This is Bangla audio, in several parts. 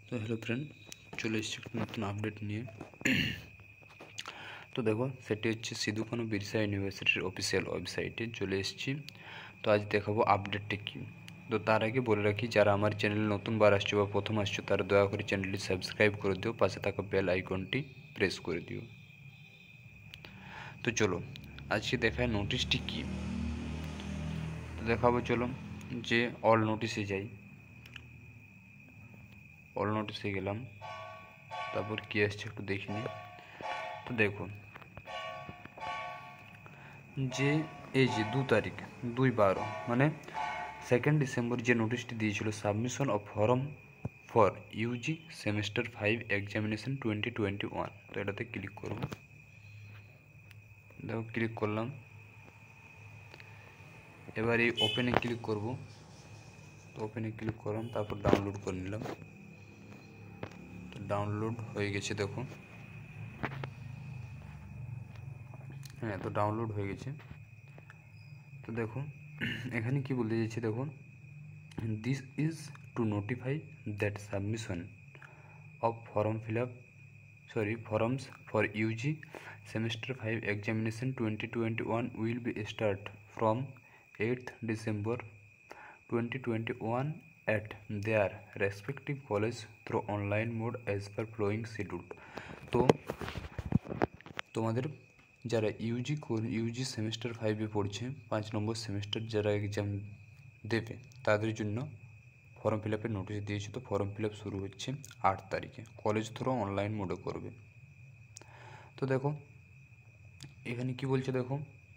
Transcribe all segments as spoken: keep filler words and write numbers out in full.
তো হ্যালো ফ্রেন্ড, চলে এসেছি একটা নতুন আপডেট নিয়ে। তো দেখো, সেটি হচ্ছে সিধু কানু বিরসা ইউনিভার্সিটির অফিসিয়াল ওয়েবসাইটে চলে এসেছি। তো আজ দেখাবো আপডেটটা কী। তো তার আগে বলে রাখি, যারা আমার চ্যানেলে নতুনবার আসছো বা প্রথম আসছো তারা দয়া করে চ্যানেলটি সাবস্ক্রাইব করে দিও, পাশে থাকা বেল আইকনটি প্রেস করে দিও। তো চলো আজকে দেখায় নোটিশটি কী। তো দেখাবো, চলো যে অল নোটিশে যাই। অল নোটিশে গেলাম, তারপর কী আসছে একটু দেখিনি। তো দেখুন, যে এই যে দু তারিখ দুই বারো মানে সেকেন্ড ডিসেম্বর যে নোটিশটি দিয়েছিল, submission of form for UG semester five examination twenty twenty one. তো এটাতে ক্লিক করব। দেখো ক্লিক করলাম, এবার এই ওপেনে ক্লিক করব। তো ওপেনে ক্লিক করলাম, তারপর ডাউনলোড করে নিলাম। তো ডাউনলোড হয়ে গেছে, দেখো। হ্যাঁ, তো ডাউনলোড হয়ে গেছে। তো দেখো এখানে কি বলতে চাইছে, দেখুন, this is to notify that submission of form fill up sorry forms for U G semester five examination twenty twenty-one will be start from eighth December twenty twenty-one at their respective college through online mode as per following schedule। তো তোমাদের যারা ইউজি ইউজি সেমিস্টার ফাইভে পড়ছে, পাঁচ নম্বর সেমিস্টার যারা এক্সাম দেবে তাদের জন্য ফর্ম ফিল আপের নোটিশ দিয়েছে। তো ফর্ম ফিল আপ শুরু হচ্ছে আট তারিখে, কলেজ থ্রু অনলাইন মোডে করবে। তো দেখো এখানে কি বলছে, দেখো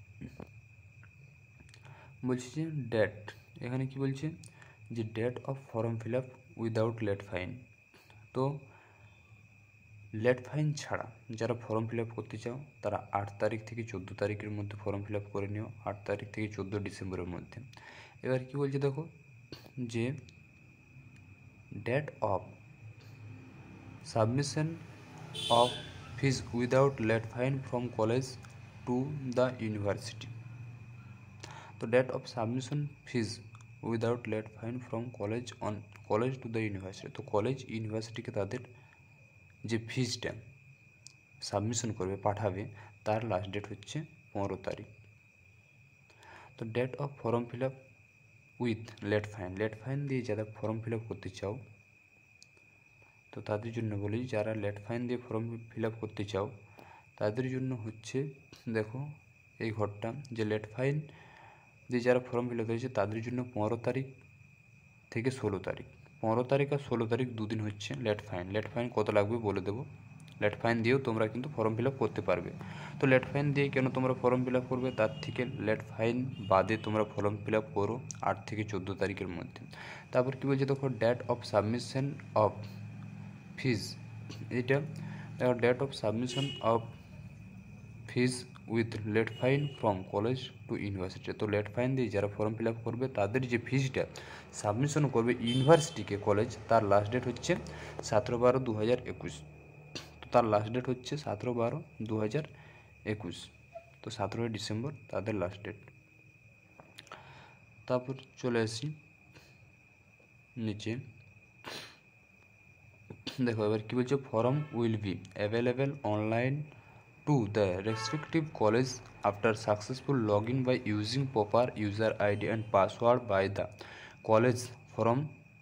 বলছে যে ডেট, এখানে কি বলছে যে date of form fill up without late fine. তো লেট ফাইন ছাড়া যারা ফর্ম ফিল আপ করতে চাও তারা আট তারিখ থেকে চোদ্দো তারিখের মধ্যে ফর্ম ফিল আপ করে নিও, আট তারিখ থেকে চোদ্দো ডিসেম্বরের মধ্যে। এবার কি বলছে, দেখো যে date of submission of fees without late fine from college to the university। তো date of submission fees without late fine from college on college to the university. তো কলেজ ইউনিভার্সিটিকে তাদের যে ফিজটা সাবমিশন করবে, পাঠাবে, তার লাস্ট ডেট হচ্ছে পনেরো তারিখ। তো date of form fill up with late fine, late fine দিয়ে যারা ফর্ম ফিল আপ করতে চাও তো তাদের জন্য বলি, যারা লেট ফাইন দিয়ে ফর্ম ফিল আপ করতে চাও তাদের জন্য হচ্ছে, দেখো এই ঘরটা, যে লেট ফাইন দিয়ে যারা ফর্ম ফিল আপ করেছে তাদের জন্য পনেরো তারিখ থেকে ষোলো তারিখ পনেরো তারিখ আর ষোলো তারিখ দুদিন হচ্ছে লেট ফাইন। লেট ফাইন কত লাগবে বলে দেবো। লেট ফাইন দিয়েও তোমরা কিন্তু ফর্ম ফিল আপ করতে পারবে। তো লেট ফাইন দিয়ে কেন তোমরা ফর্ম ফিল আপ করবে, তার থেকে লেট ফাইন বাদে তোমরা ফর্ম ফিল আপ করো আট থেকে চোদ্দো তারিখের মধ্যে। তারপর কী বলছে, দেখো date of submission of fees, এটা দেখো date of submission of fees with late fine from college to university. তো লেট ফাইন দিয়ে যারা ফর্ম ফিল আপ করবে তাদের যে ফিজটা সাবমিশন করবে ইউনিভার্সিটিকে কলেজ, তার লাস্ট ডেট হচ্ছে সতেরো বারো দু হাজার একুশ। তো তার লাস্ট ডেট হচ্ছে সতেরো বারো দু হাজার একুশ। তো সতেরোই ডিসেম্বর তাদের লাস্ট ডেট। তারপর চলে আসি নিচে, দেখো এবার কী বলছে, form will be available online to the respective college after successful login by using proper user I D and password by the college from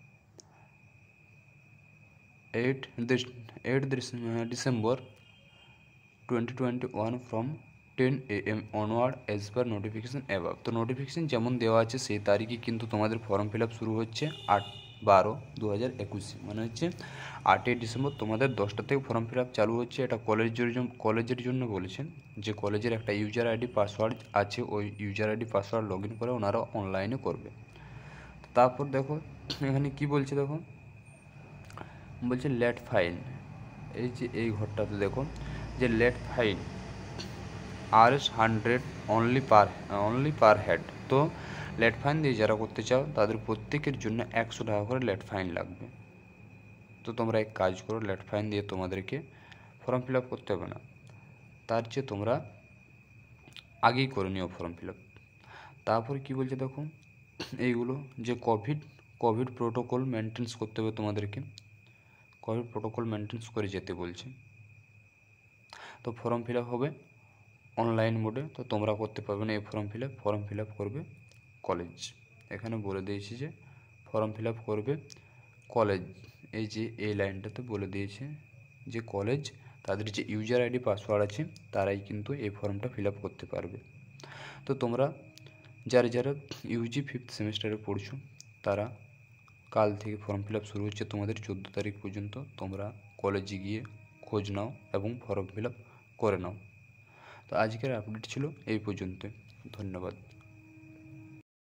eighth December twenty twenty-one from ten a m onward as per notification above। তো নোটিফিকেশান যেমন দেওয়া আছে সেই তারিখে কিন্তু তোমাদের ফর্ম ফিল আপ শুরু হচ্ছে আট বারো দু হাজার একুশে, মানে হচ্ছে আটই ডিসেম্বর তোমাদের দশটা থেকে ফর্ম ফিল আপ চালু হচ্ছে। এটা কলেজের জন্য কলেজের জন্য বলেছেন, যে কলেজের একটা ইউজার আইডি পাসওয়ার্ড আছে, ওই user ID password log in করে ওনারা অনলাইনে করবে। তারপর দেখো এখানে কি বলছে, দেখো বলছে লেট ফাইন, এই যে এই ঘরটাতে দেখো যে late fine R S hundred only per only per head. তো লেট ফাইন দিয়ে যারা করতে চাও তাদের প্রত্যেকের জন্য একশো টাকা করে লেট ফাইন লাগবে। তো তোমরা এক কাজ করো, লেট ফাইন দিয়ে তোমাদেরকে ফর্ম ফিল আপ করতে হবে না, তার চেয়ে তোমরা আগেই করে নিও ফর্ম ফিল আপ। তারপর কী বলছে, দেখো এইগুলো যে কোভিড কোভিড প্রোটোকল মেনটেন্স করতে হবে তোমাদেরকে। কোভিড প্রোটোকল মেনটেন্স করে যেতে বলছে। তো ফর্ম ফিল আপ হবে অনলাইন মোডে, তো তোমরা করতে পারবে না এই form fill up. Form fill up করবে কলেজ, এখানে বলে দিয়েছি যে ফর্ম ফিল আপ করবে কলেজ। এই যে এই লাইনটাতে বলে দিয়েছে যে কলেজ, তাদের যে ইউজার আইডি পাসওয়ার্ড আছে তারাই কিন্তু এই ফর্মটা ফিল আপ করতে পারবে। তো তোমরা যারা যারা ইউজি ফিফথ সেমিস্টারে পড়ছো তারা কাল থেকে ফর্ম ফিল আপ শুরু হচ্ছে তোমাদের চোদ্দো তারিখ পর্যন্ত। তোমরা কলেজে গিয়ে খোঁজ নাও এবং ফর্ম ফিল আপ করে নাও। তো আজকের আপডেট ছিল এই পর্যন্ত, ধন্যবাদ।